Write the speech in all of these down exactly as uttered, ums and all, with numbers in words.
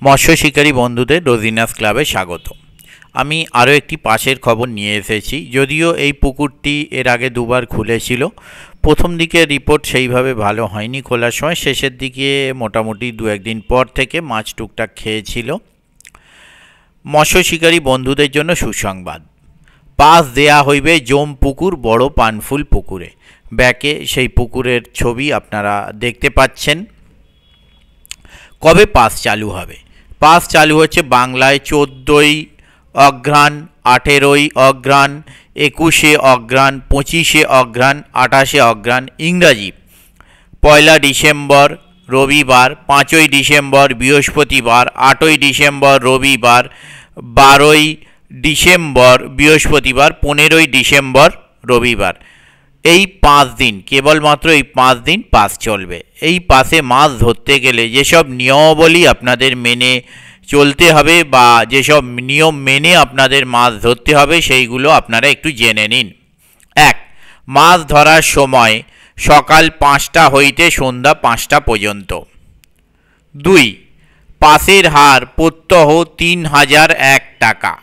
মৎস্য শিকারী বন্ধুদের রোজিনাস ক্লাবে স্বাগত। আমি আরও একটি পাশের খবর নিয়ে এসেছি। যদিও এই পুকুরটি এর আগে দুবার খুলেছিল, প্রথম দিকে রিপোর্ট সেইভাবে ভালো হয়নি খোলার সময়, শেষের দিকে মোটামুটি দু একদিন পর থেকে মাছ টুকটাক খেয়েছিল। মৎস্য শিকারী বন্ধুদের জন্য সুসংবাদ, পাস দেয়া হইবে জমপুকুর বড় পানফুল পুকুরে। ব্যাকে সেই পুকুরের ছবি আপনারা দেখতে পাচ্ছেন। কবে পাস চালু হবে? পাস চালু হচ্ছে বাংলায় চোদ্দোই অঘ্রাণ, আঠেরোই অঘ্রাণ, একুশে অঘ্রাণ, পঁচিশে অঘ্রাণ, আঠাশে অঘ্রাণ। ইংরাজি পয়লা ডিসেম্বর রবিবার, পাঁচই ডিসেম্বর বৃহস্পতিবার, আটই ডিসেম্বর রবিবার, বারোই ডিসেম্বর বৃহস্পতিবার, পনেরোই ডিসেম্বর রবিবার। এই পাঁচ দিন, কেবলমাত্র এই পাঁচ দিন পাস চলবে। এই পাসে মাছ ধরতে গেলে যেসব নিয়মাবলী আপনাদের মেনে চলতে হবে বা যেসব নিয়ম মেনে আপনাদের মাছ ধরতে হবে সেইগুলো আপনারা একটু জেনে নিন। এক, মাছ ধরার সময় সকাল পাঁচটা হইতে সন্ধ্যা পাঁচটা পর্যন্ত। দুই, পাসের হার প্রত্যহ তিন হাজার এক টাকা।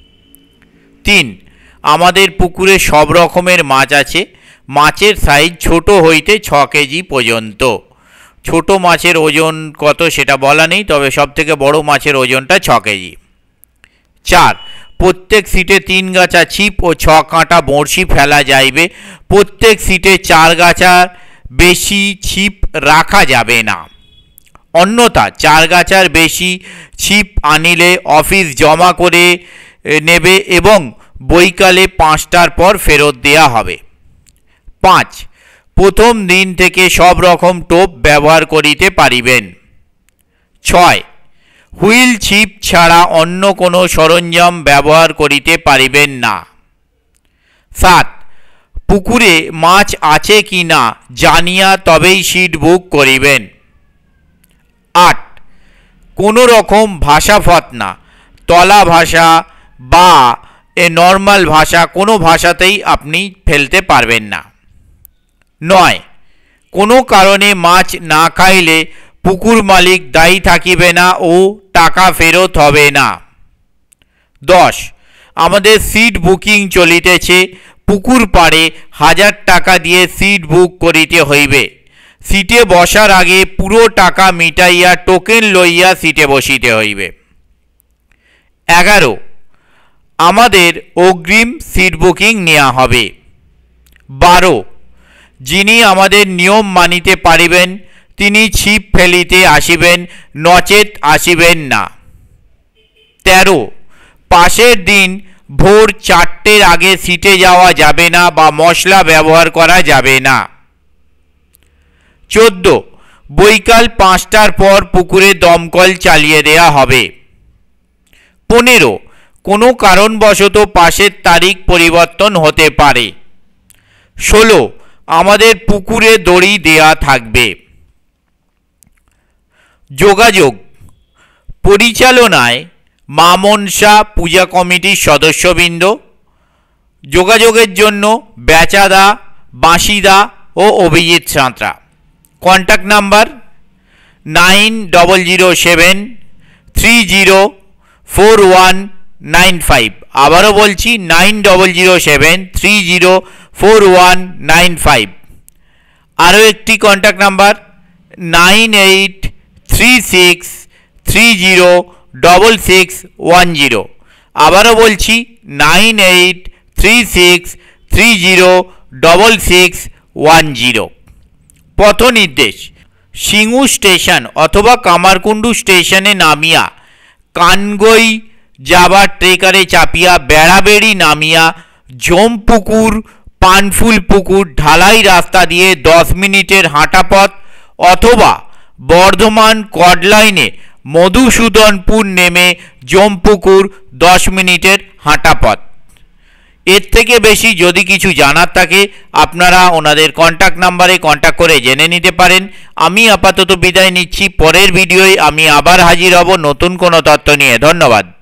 তিন, আমাদের পুকুরে সব রকমের মাছ আছে। মাছের সাইজ ছোট হইতে ছ কেজি পর্যন্ত। ছোট মাছের ওজন কত সেটা বলা নেই, তবে সব থেকে বড় মাছের ওজনটা ছ কেজি। চার, প্রত্যেক সিটে তিন গাছা ছিপ ও ছ কাঁটা বড়শি ফেলা যাইবে। প্রত্যেক সিটে চার গাছার বেশি ছিপ রাখা যাবে না, অন্যথা চার গাছার বেশি ছিপ আনিলে অফিস জমা করে নেবে এবং বৈকালে পাঁচটার পর ফেরত দেয়া হবে। পাঁচ, প্রথম দিন থেকে সব রকম টোপ ব্যবহার করিতে পারিবেন। ছয়, হুইল ছিপ ছাড়া অন্য কোনো সরঞ্জাম ব্যবহার করিতে পারিবেন না। সাত, পুকুরে মাছ আছে কি না জানিয়া তবেই সিট বুক করিবেন। আট, কোনো রকম ভাষা ফতনা, তলা ভাষা বা এ নর্মাল ভাষা কোনো ভাষাতেই আপনি ফেলতে পারবেন না। নয়, কোনো কারণে মাছ না খাইলে পুকুর মালিক দায়ী থাকিবে না ও টাকা ফেরত হবে না। দশ, আমাদের সিট বুকিং চলিতেছে। পুকুর পাড়ে হাজার টাকা দিয়ে সিট বুক করিতে হইবে। সিটে বসার আগে পুরো টাকা মিটাইয়া টোকেন লইয়া সিটে বসিতে হইবে। এগারো, আমাদের অগ্রিম সিট বুকিং নেওয়া হবে। বারো, যিনি আমাদের নিয়ম মানিতে পারিবেন তিনি ছিপ ফেলিতে আসিবেন, নচেত আসিবেন না। তেরো, পাশের দিন ভোর চারটের আগে সিটে যাওয়া যাবে না বা মশলা ব্যবহার করা যাবে না। চোদ্দ, বৈকাল পাঁচটার পর পুকুরে দমকল চালিয়ে দেয়া হবে। পনেরো, কোনো কারণবশত পাশের তারিখ পরিবর্তন হতে পারে। ষোলো, আমাদের পুকুরে দড়ি দেয়া থাকবে। যোগাযোগ পরিচালনায় মা মনসা পূজা কমিটির সদস্যবৃন্দ। যোগাযোগের জন্য বেচাদা, বাঁশিদা ও Abhijit Santra. Contact number nine double zero seven three zero four one nine five. আবারও বলছি nine double zero seven three zero four one nine five. আরও একটি contact number nine eight three six three zero double six one zero. আবারও বলছি nine eight three six three zero double six one zero. পথ নির্দেশ, Sindhu station অথবা কামারকুণ্ডু স্টেশনে নামিয়া কানগই যাবার ট্রেকারে চাপিয়া বেড়াবেড়ি নামিয়া জমপুকুর পানফুল পুকুর ঢালাই রাস্তা দিয়ে দশ মিনিটের হাঁটা পথ, অথবা বর্ধমান কডলাইনে মধুসূদনপুর নেমে জমপুকুর দশ মিনিটের হাঁটা পথ। এর থেকে বেশি যদি কিছু জানার থাকে আপনারা ওনাদের কন্ট্যাক্ট নাম্বারে কন্ট্যাক্ট করে জেনে নিতে পারেন। আমি আপাতত বিদায় নিচ্ছি। পরের ভিডিওয় আমি আবার হাজির হব নতুন কোনো তথ্য নিয়ে। ধন্যবাদ।